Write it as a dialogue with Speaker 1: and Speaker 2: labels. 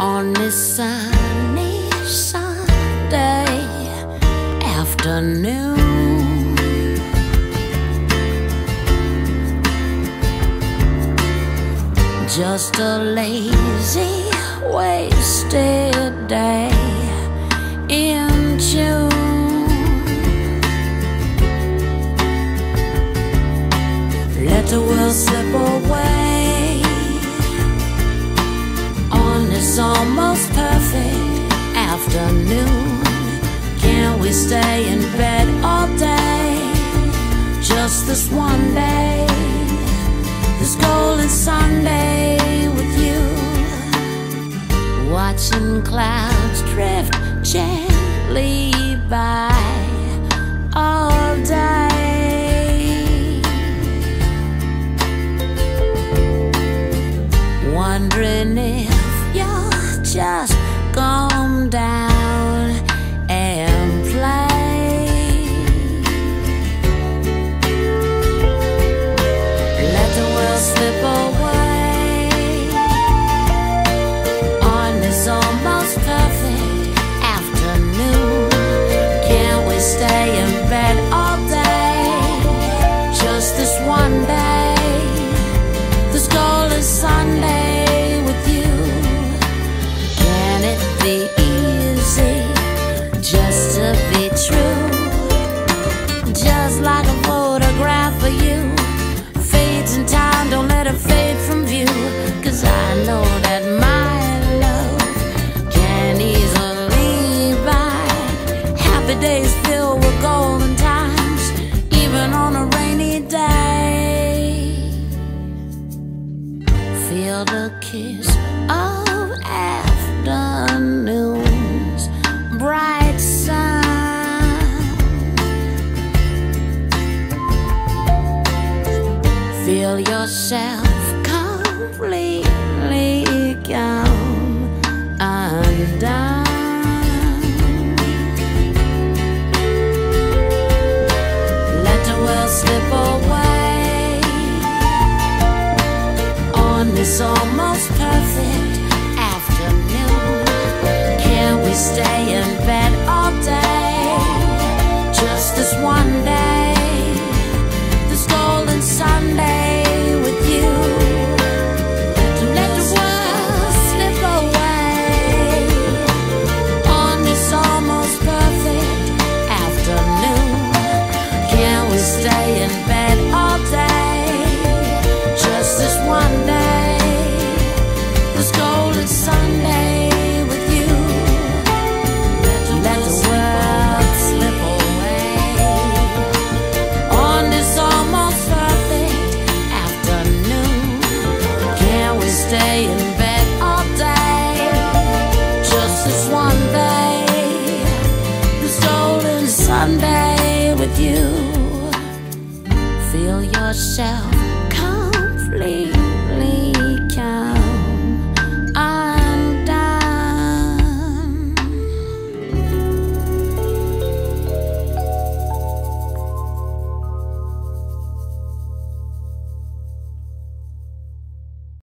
Speaker 1: On this sunny Sunday afternoon, just a lazy, wasted day in June. Let the world slip away on this almost perfect afternoon. Can we stay in bed all day, just this one day, this golden Sunday with you, watching clouds drift gently by all day, wondering if you'll just calm down and play. Let the world slip away on this almost perfect afternoon. Can we stay in bed all day, just this one day, this golden Sunday with you? Can it be easy just to be true? Just like a photograph of you fades in time, don't let it fade from view. 'Cause I know that my love can easily buy happy days filled with golden times, even on a rainy day. Feel the kiss of afternoon's bright sun. Feel yourself completely come undone. Let the world slip away on this almost perfect afternoon. Can we stay in bed all day, just this one day, this golden Sunday with you? Let the world slip away on this almost perfect afternoon. Can we stay in bed all day, just this one day, this golden Sunday with you? Let the world slip away on this almost perfect afternoon. Can we stay in bed all day, just this one day, this golden Sunday with you? Feel yourself complete